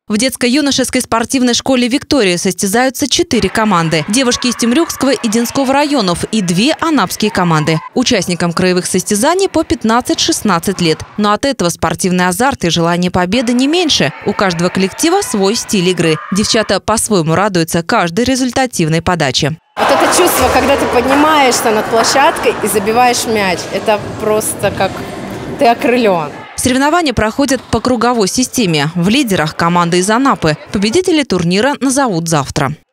В детско-юношеской спортивной школе «Виктория» состязаются 4 команды. Девушки из Темрюкского и Динского районов и 2 анапские команды. Участникам краевых состязаний по 15-16 лет. Но от этого спортивный азарт и желание победы не меньше. У каждого коллектива свой стиль игры. Девчата по-своему радуются каждой результативной подаче. Вот это чувство, когда ты поднимаешься над площадкой и забиваешь мяч, это просто как ты окрылен. Соревнования проходят по круговой системе. В лидерах команда из Анапы. Победителей турнира назовут завтра.